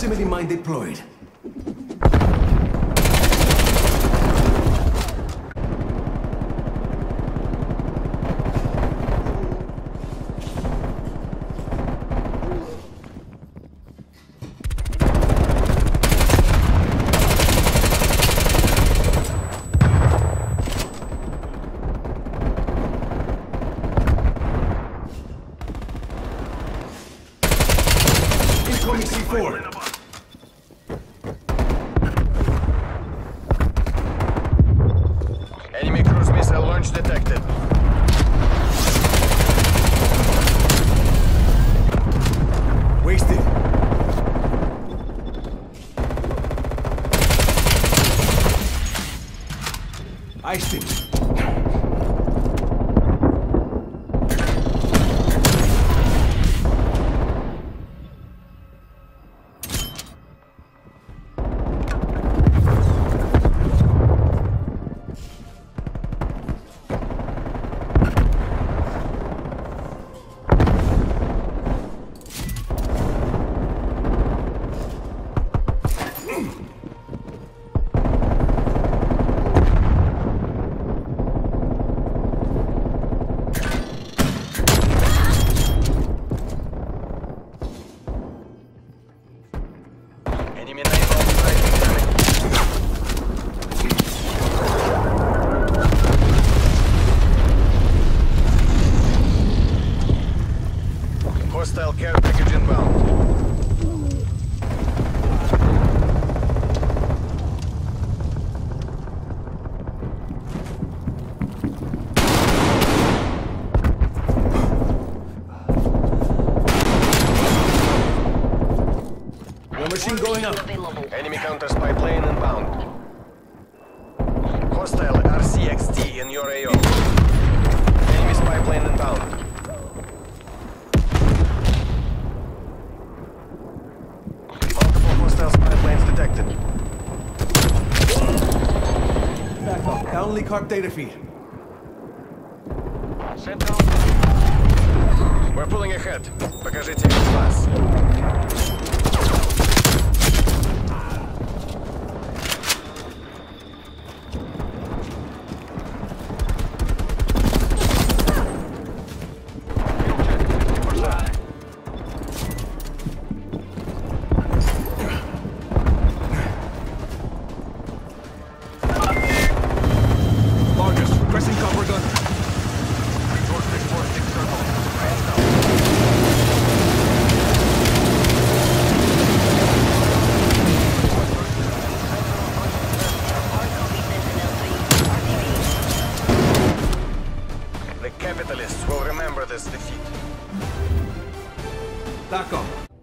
Proximity mine deployed. Incoming C4. Enemy cruise missile launch detected. Wasted. Iced him. Enemy naval strike incoming. Hostile care package inbound. War machine going up. Enemy counter spy plane inbound. Hostile RCXD in your AO. Enemy spy plane inbound. Multiple hostile spy planes detected. Back up. Downley cart data feed. Central. We're pulling ahead. Покажите весь вас. Vargas, pressing copper gun. The capitalists will remember this defeat. Back up.